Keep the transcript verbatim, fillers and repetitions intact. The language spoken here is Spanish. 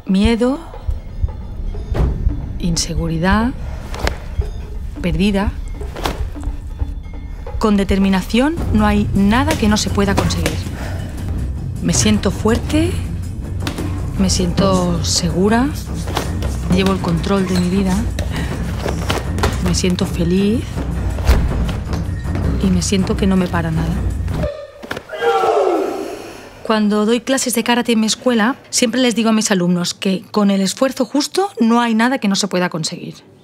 Miedo, inseguridad, perdida. Con determinación no hay nada que no se pueda conseguir. Me siento fuerte, me siento segura, llevo el control de mi vida, me siento feliz y me siento que no me para nada. Cuando doy clases de karate en mi escuela, siempre les digo a mis alumnos que con el esfuerzo justo no hay nada que no se pueda conseguir.